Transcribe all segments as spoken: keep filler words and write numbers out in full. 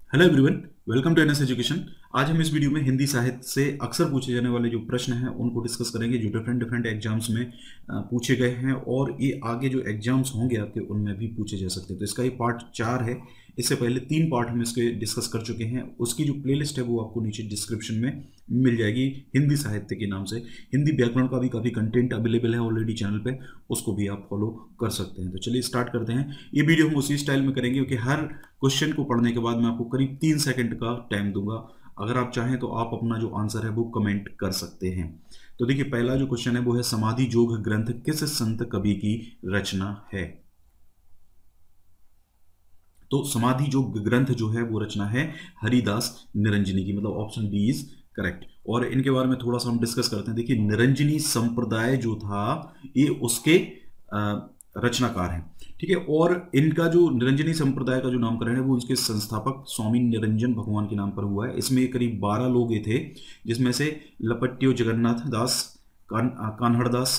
Hello everyone, welcome to NS education. आज हम इस वीडियो में हिंदी साहित्य से अक्सर पूछे जाने वाले जो प्रश्न हैं उनको डिस्कस करेंगे, जो डिफरेंट डिफरेंट एग्जाम्स में अ, पूछे गए हैं और ये आगे जो एग्जाम्स होंगे आपके उनमें भी पूछे जा सकते हैं। तो इसका ये पार्ट चार है। इससे पहले तीन पार्ट हम इसके डिस्कस कर चुके हैं। उसकी जो प्लेलिस्ट है वो आपको नीचे डिस्क्रिप्शन में मिल जाएगी, हिंदी साहित्य के नाम से। हिंदी व्याकरण का भी काफ़ी कंटेंट अवेलेबल है ऑलरेडी चैनल पे, उसको भी आप फॉलो कर सकते हैं। तो चलिए स्टार्ट करते हैं। ये वीडियो हम उसी स्टाइल में करेंगे क्योंकि हर क्वेश्चन को पढ़ने के बाद मैं आपको करीब तीन सेकंड का टाइम दूंगा। अगर आप चाहें तो आप अपना जो आंसर है वो कमेंट कर सकते हैं। तो देखिए, पहला जो क्वेश्चन है वो है समाधि जोग ग्रंथ किस संत कवि की रचना है। तो समाधि जोग ग्रंथ जो है वो रचना है हरिदास निरंजनी की, मतलब ऑप्शन बी इज करेक्ट। और इनके बारे में थोड़ा सा हम डिस्कस करते हैं। देखिए, निरंजनी संप्रदाय जो था ये उसके अ, रचनाकार हैं, ठीक है। और इनका जो निरंजनी संप्रदाय का जो नामकरण है वो उसके संस्थापक स्वामी निरंजन भगवान के नाम पर हुआ है। इसमें करीब बारह लोग ये थे, जिसमें से लपट्यो जगन्नाथ दास, कान कान्हड़दास,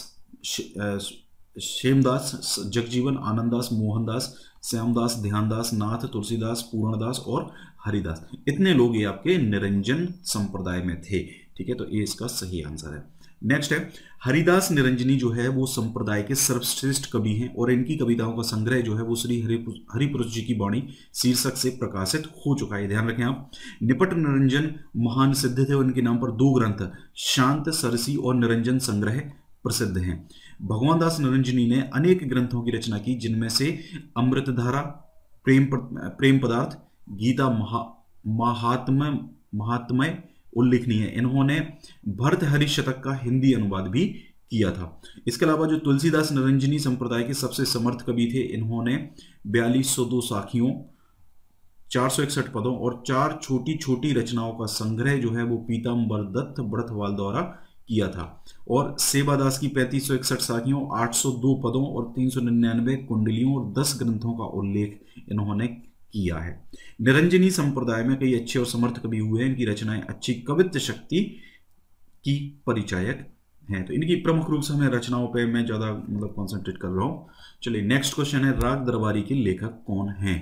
शेमदास, जगजीवन, आनंददास, मोहनदास, श्यामदास, ध्यानदास, नाथ, तुलसीदास, पूर्णदास और हरिदास, इतने लोग ये आपके निरंजन संप्रदाय में थे, ठीक है। तो ये इसका सही आंसर है। नेक्स्ट है, हरिदास निरंजनी जो है वो संप्रदाय के सर्वश्रेष्ठ कवि हैं और इनकी कविताओं का संग्रह जो है वो श्री हरिपुरुष जी की वाणी शीर्षक से प्रकाशित हो चुका है। ध्यान रखें आप। निपट निरंजन महान सिद्ध थे और इनके नाम पर दो ग्रंथ शांत सरसी और निरंजन संग्रह प्रसिद्ध हैं। भगवान दास निरंजनी ने अनेक ग्रंथों की रचना की, जिनमें से अमृतधारा, प्रेम प्रेम पदार्थ, गीता, महा महात्म महात्मय उल्लेखनीय है। इन्होंने भर्तहरि शतक का हिंदी अनुवाद भी किया था। इसके अलावा जो तुलसीदास निरंजनी संप्रदाय के सबसे समर्थ कवि थे, इन्होंने बयालीस सौ दो साखियों, चार सौ इकसठ पदों और चार छोटी छोटी रचनाओं का संग्रह जो है वो पीताम्बर दत्त बड़थवाल द्वारा किया था। और सेवादास की पैंतीस सौ इकसठ साखियों, आठ सौ दो पदों और तीन सौ निन्यानवे कुंडलियों और दस ग्रंथों का उल्लेख इन्होंने किया है। निरंजनी संप्रदाय में कई अच्छे और समर्थ कवि हुए हैं। इनकी रचनाएं अच्छी कवित्व शक्ति की परिचायक हैं। तो इनकी प्रमुख रूप से हमें रचनाओं पे मैं ज्यादा मतलब कॉन्सेंट्रेट कर रहा हूं। चलिए नेक्स्ट क्वेश्चन है, राग दरबारी के लेखक कौन हैं।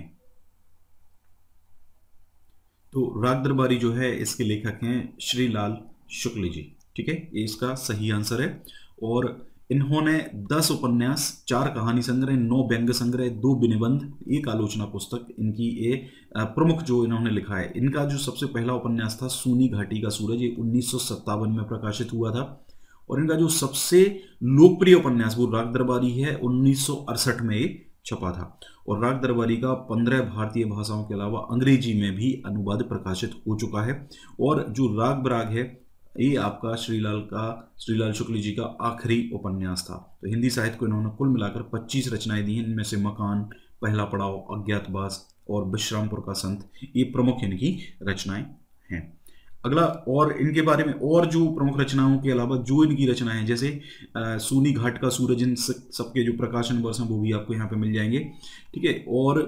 तो राग दरबारी जो है इसके लेखक हैं श्रीलाल शुक्ल जी, ठीक है। ये इसका सही आंसर है। और इन्होंने दस उपन्यास, चार कहानी संग्रह, नौ व्यंग्य संग्रह, दो निबंध, एक आलोचना पुस्तक, इनकी ये प्रमुख जो इन्होंने लिखा है। इनका जो सबसे पहला उपन्यास था सूनी घाटी का सूरज, ये उन्नीस सौ सत्तावन में प्रकाशित हुआ था। और इनका जो सबसे लोकप्रिय उपन्यास वो राग दरबारी है, उन्नीस सौ अड़सठ में ये छपा था। और राग दरबारी का पंद्रह भारतीय भाषाओं के अलावा अंग्रेजी में भी अनुवाद प्रकाशित हो चुका है। और जो राग बराग है ये आपका श्रीलाल का श्रीलाल शुक्ल जी का आखिरी उपन्यास था। तो हिंदी साहित्य को इन्होंने कुल मिलाकर पच्चीस रचनाएं दी हैं। इनमें से मकान, पहला पड़ाव, अज्ञातवास और विश्रामपुर का संत, ये प्रमुख इनकी रचनाएं हैं। अगला, और इनके बारे में और जो प्रमुख रचनाओं के अलावा जो इनकी रचनाएं हैं, जैसे सूनी घाट का सूरज, इन सबके जो प्रकाशन वर्ष हैं वो भी आपको यहाँ पे मिल जाएंगे, ठीक है। और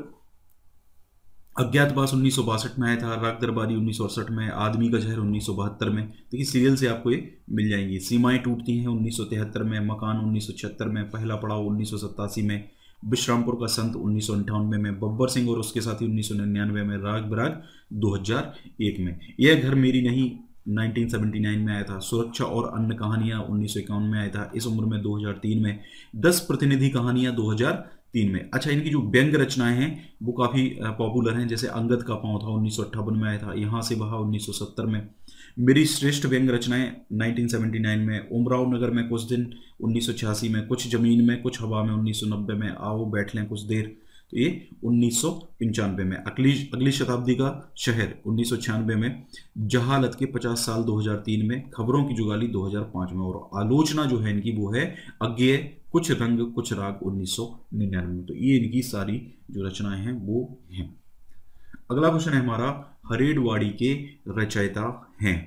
अज्ञातवास उन्नीस सौ बासठ में आया था, राग दरबारी उन्नीस सौ अड़सठ में, आदमी का जहर उन्नीस सौ बहत्तर में, देखिए सीरियल से आपको ये मिल जाएंगी। सीमाएं टूटती हैं उन्नीस सौ तिहत्तर में, मकान उन्नीस सौ छिहत्तर में, पहला पड़ाव उन्नीस सौ सत्तासी में, विश्रामपुर का संत उन्नीस सौ अंठानवे में, बब्बर सिंह और उसके साथी उन्नीस सौ निन्यानवे में, राग बराग दो हज़ार एक में, यह घर मेरी नहीं उन्नीस सौ उन्यासी में आया था, सुरक्षा और अन्य कहानियां उन्नीस सौ इक्यावन में आया था, इस उम्र में दो हज़ार तीन में, दस प्रतिनिधि कहानियां दो हज़ार तीन में। अच्छा, इनकी जो व्यंग रचनाएं हैं वो काफ़ी पॉपुलर हैं, जैसे अंगद का पांव था उन्नीस सौ अट्ठावन में आया था, यहाँ से बहा उन्नीस सौ सत्तर में, मेरी श्रेष्ठ व्यंग रचनाएं उन्नीस सौ उन्यासी में, उमराव नगर में कुछ दिन उन्नीस सौ छियासी में, कुछ जमीन में कुछ हवा में उन्नीस सौ नब्बे में, आओ बैठ लें कुछ देर, तो ये उन्नीस सौ पंचानवे में, अगली अगली शताब्दी का शहर उन्नीस सौ छियानवे में, जहालत के पचास साल दो हज़ार तीन में, खबरों की जुगाली दो हज़ार पाँच में, और आलोचना जो है इनकी वो है अज्ञेय, कुछ रंग कुछ राग उन्नीस सौ निन्यानवे में। तो ये इनकी सारी जो रचनाएं हैं वो हैं। अगला क्वेश्चन है हमारा, हरेडवाड़ी के रचयिता हैं।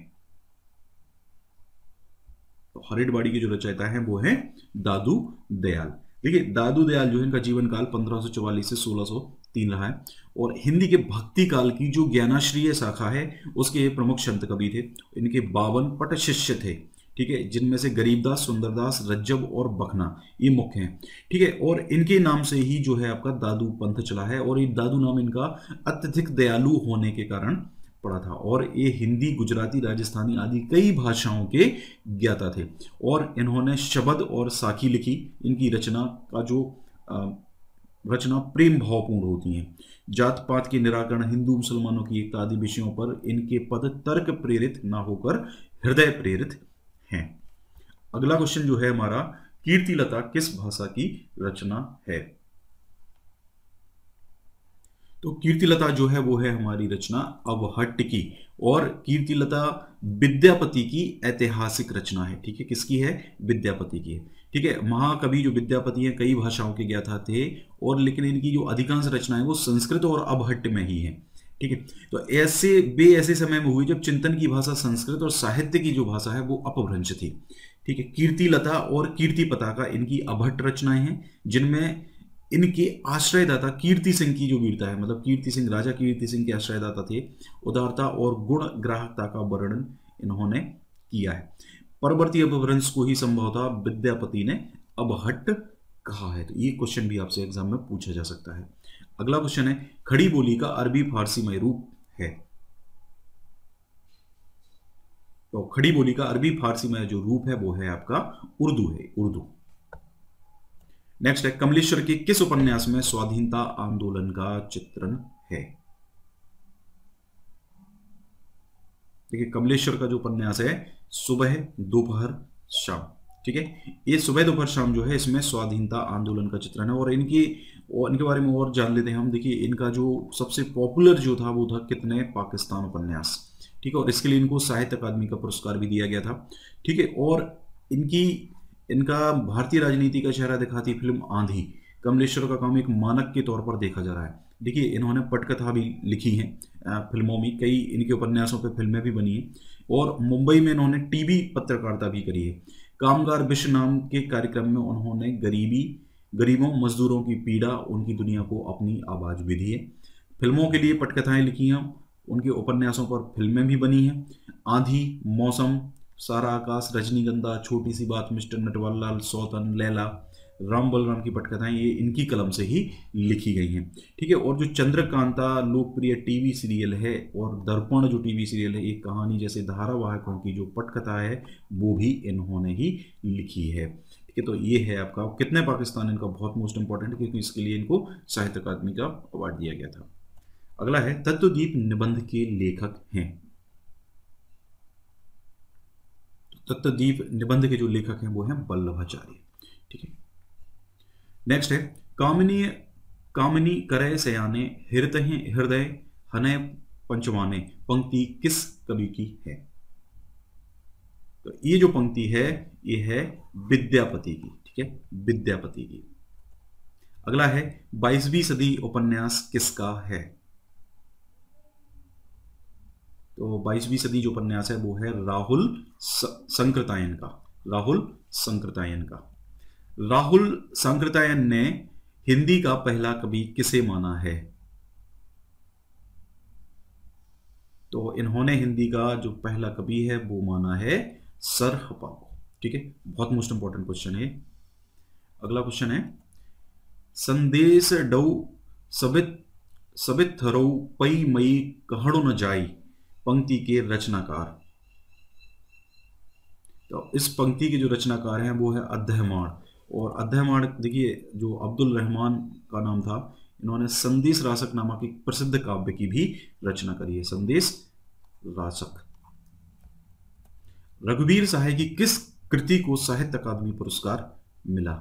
तो हरेडवाड़ी के जो रचयिता हैं वो है दादू दयाल। देखिए, दादू दयाल जो है इनका जीवन काल पंद्रह सौ चौवालीस से सोलह सौ तीन रहा है। और हिंदी के भक्ति काल की जो ज्ञानाश्रीय शाखा है उसके प्रमुख संत कवि थे। इनके बावन पट शिष्य थे, ठीक है, जिनमें से गरीबदास, सुंदरदास, रज्जब और बखना ये मुख्य हैं। ठीक है, और इनके नाम से ही जो है आपका दादू पंथ चला है, और ये दादू नाम इनका अत्यधिक दयालु होने के कारण पड़ा था, और ये हिंदी, गुजराती, राजस्थानी आदि कई भाषाओं के ज्ञाता थे, और इन्होंने शबद और साखी लिखी। इनकी रचना का जो रचना प्रेम भावपूर्ण होती हैं। जात पात के निराकरण, हिंदू मुसलमानों की एकता आदि विषयों पर इनके पद तर्क प्रेरित ना होकर हृदय प्रेरित हैं। अगला क्वेश्चन जो है हमारा, कीर्तिलता किस भाषा की रचना है? तो कीर्तिलता जो है वो है हमारी रचना अवहट्ट की, और कीर्तिलता विद्यापति की ऐतिहासिक रचना है। ठीक है, किसकी है? विद्यापति की है। ठीक है, महाकवि जो विद्यापति हैं कई भाषाओं के ज्ञाता थे, और लेकिन इनकी जो अधिकांश रचनाएं वो संस्कृत और अवहट्ट में ही है। ठीक है, तो ऐसे वे ऐसे समय में हुई जब चिंतन की भाषा संस्कृत और साहित्य की जो भाषा है वो अपभ्रंश थी। ठीक है, कीर्तिलता और कीर्ति पताका इनकी अभट्ट रचनाएं हैं, जिनमें इनके आश्रयदाता कीर्ति सिंह की जो वीरता है, मतलब कीर्ति सिंह, राजा कीर्ति सिंह के आश्रयदाता थे, उदारता और गुण ग्राहकता का वर्णन इन्होंने किया है। परवर्ती अपभ्रंश को ही संभवतः विद्यापति ने अबहट्ट कहा है। तो ये क्वेश्चन भी आपसे एग्जाम में पूछा जा सकता है। अगला क्वेश्चन है, खड़ी बोली का अरबी फारसी में रूप है? तो खड़ी बोली का अरबी फारसी में जो रूप है वो है आपका उर्दू है, उर्दू। नेक्स्ट है, कमलेश्वर के किस उपन्यास में स्वाधीनता आंदोलन का चित्रण है? देखिए, कमलेश्वर का जो उपन्यास है सुबह दोपहर शाम। ठीक है, ये सुबह दोपहर शाम जो है इसमें स्वाधीनता आंदोलन का चित्रण है, और इनकी और इनके बारे में और जान लेते हैं हम। देखिए, इनका जो सबसे पॉपुलर जो था वो था कितने पाकिस्तान उपन्यास। ठीक है, और इसके लिए इनको साहित्य अकादमी का पुरस्कार भी दिया गया था। ठीक है, और इनकी इनका भारतीय राजनीति का चेहरा दिखाती फिल्म आंधी, कमलेश्वर का काम एक मानक के तौर पर देखा जा रहा है। देखिए, इन्होंने पटकथा भी लिखी है फिल्मों में, कई इनके उपन्यासों पर फिल्में भी बनी हैं, और मुंबई में इन्होंने टीवी पत्रकारिता भी करी है। कामगार विश्व नाम के कार्यक्रम में उन्होंने गरीबी गरीबों मजदूरों की पीड़ा, उनकी दुनिया को अपनी आवाज भी दी है। फिल्मों के लिए पटकथाएं लिखी हैं, उनके उपन्यासों पर फिल्में भी बनी हैं। आंधी, मौसम, सारा आकाश, रजनीगंधा, छोटी सी बात, मिस्टर नटवरलाल, सौतन, लैला, राम बलराम की पटकथाएं ये इनकी कलम से ही लिखी गई हैं। ठीक है, और जो चंद्रकांता लोकप्रिय टीवी सीरियल है, और दर्पण जो टीवी सीरियल है, एक कहानी जैसे धारावाहिकों की जो पटकथा है वो भी इन्होंने ही लिखी है। ठीक है, तो ये है आपका कितने पाकिस्तान, इनका बहुत मोस्ट इंपॉर्टेंट, क्योंकि इसके लिए इनको साहित्य अकादमी का अवार्ड दिया गया था। अगला है, तत्वदीप निबंध के लेखक हैं? तत्वदीप निबंध के जो लेखक हैं वो हैं वल्लभाचार्य। ठीक है, नेक्स्ट है, कामिनी कामिनी करे सयाने हृदय हृदय हनय पंचवाने पंक्ति किस कवि की है? तो ये जो पंक्ति है ये है विद्यापति की। ठीक है, विद्यापति की। अगला है, बाईसवीं सदी उपन्यास किसका है? तो बाईसवीं सदी जो उपन्यास है वो है राहुल संकृतायन का, राहुल संकृतायन का। राहुल संकृतायन ने हिंदी का पहला कवि किसे माना है? तो इन्होंने हिंदी का जो पहला कवि है वो माना है सरहपा को। ठीक है, बहुत मोस्ट इंपॉर्टेंट क्वेश्चन है। अगला क्वेश्चन है, संदेश डौ सबित सबित थरौ पई मई कहड़ो न जाई पंक्ति के रचनाकार। तो इस पंक्ति के जो रचनाकार हैं वो है अध्ययमाण, और अध्ययमाण देखिए जो अब्दुल रहमान का नाम था, इन्होंने संदेश रासक नामक एक प्रसिद्ध काव्य की भी रचना करी है, संदेश रासक। रघुवीर सहाय की किस कृति को साहित्य अकादमी पुरस्कार मिला?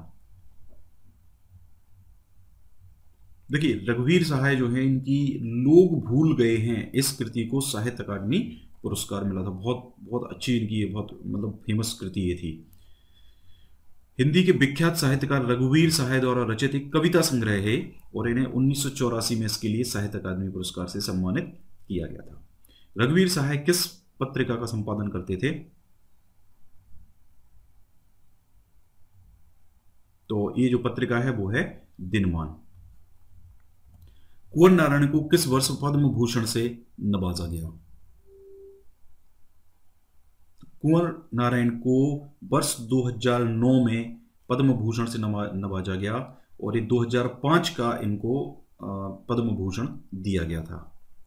देखिए, रघुवीर सहाय जो है इनकी लोग भूल गए हैं इस कृति को साहित्य अकादमी पुरस्कार मिला था। बहुत बहुत अच्छी इनकी बहुत मतलब फेमस कृति ये थी। हिंदी के विख्यात साहित्यकार रघुवीर सहाय द्वारा रचित एक कविता संग्रह है, और इन्हें उन्नीस सौ चौरासी में इसके लिए साहित्य अकादमी पुरस्कार से सम्मानित किया गया था। रघुवीर सहाय किस पत्रिका का संपादन करते थे? तो ये जो पत्रिका है वो है दिनमान। कुंवर नारायण को किस वर्ष पद्म भूषण से नवाजा गया? कुंवर नारायण को वर्ष दो हज़ार नौ में पद्म भूषण से नवा नवाजा गया और ये दो हज़ार पाँच का इनको पद्म भूषण दिया गया था।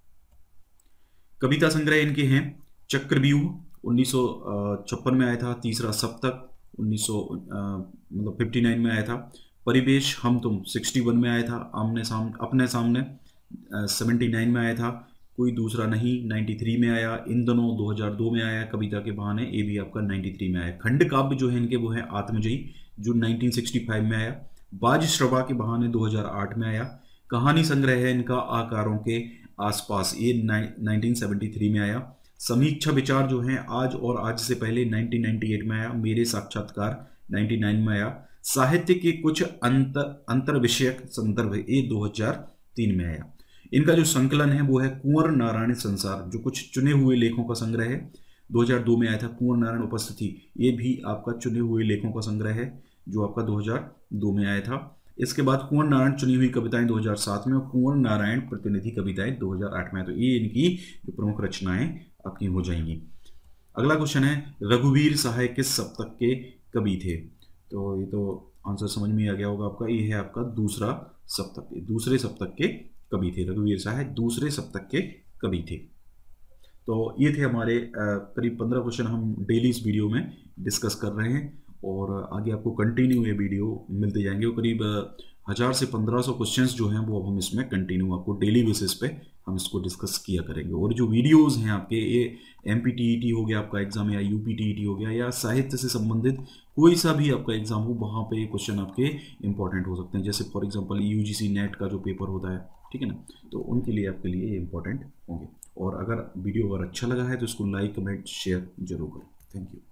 कविता संग्रह इनके हैं चक्रव्यूह उन्नीस सौ छप्पन में आया था, तीसरा सप्तक उन्नीस सौ मतलब उनसठ में आया था, परिवेश हम तुम इकसठ में आया था, आमने सामने अपने सामने उन्यासी में आया था, कोई दूसरा नहीं तिरानवे में आया, इन दोनों दो हज़ार दो में आया, कविता के बहाने ये भी आपका तिरानवे में आया। खंड काव्य जो है इनके वो है आत्मजयी जो उन्नीस सौ पैंसठ में आया, बाज श्रवा के बहाने दो हज़ार आठ में आया, कहानी संग्रह है इनका आकारों के आसपास ये उन्नीस सौ तिहत्तर में आया, समीक्षा विचार जो है आज और आज से पहले उन्नीस सौ अट्ठानवे में आया, मेरे साक्षात्कार निन्यानवे में आया, साहित्य के कुछ अंतर अंतर विषयक संदर्भ ये दो हज़ार तीन में आया। इनका जो संकलन है वो है कुंवर नारायण संसार जो कुछ चुने हुए लेखों का संग्रह है, दो हज़ार दो में आया था। कुंवर नारायण उपस्थिति ये भी आपका चुने हुए लेखों का संग्रह है जो आपका दो हज़ार दो में आया था। इसके बाद कुंवर नारायण चुनी हुई कविताएं दो हज़ार सात में और कुंवर नारायण प्रतिनिधि कविताएं दो हज़ार आठ में। तो ये इनकी जो प्रमुख रचनाएं आपकी हो जाएंगी। अगला क्वेश्चन है रघुवीर सहाय किस सप्तक के कवि थे? तो ये तो आंसर समझ में आ गया होगा आपका, ये है आपका दूसरा सप्तक, दूसरे सप्तक के कवि थे रघुवीर सहाय, दूसरे सप्तक के कवि थे। तो ये थे हमारे करीब पंद्रह क्वेश्चन हम डेली इस वीडियो में डिस्कस कर रहे हैं और आगे आपको कंटिन्यू ये वीडियो मिलते जाएंगे और करीब हज़ार से पंद्रह सौ क्वेश्चंस जो हैं वो अब हम इसमें कंटिन्यू आपको डेली बेसिस पे हम इसको डिस्कस किया करेंगे। और जो वीडियोस हैं आपके ये M P T E T हो गया आपका एग्जाम या U P T E T हो गया या साहित्य से संबंधित कोई सा भी आपका एग्जाम हो वहाँ पे ये क्वेश्चन आपके इंपॉर्टेंट हो सकते हैं। जैसे for example U G C net का जो पेपर होता है, ठीक है ना, तो उनके लिए आपके लिए ये इंपॉर्टेंट होंगे। और अगर वीडियो अगर अच्छा लगा है तो इसको लाइक कमेंट शेयर जरूर करें। Thank you.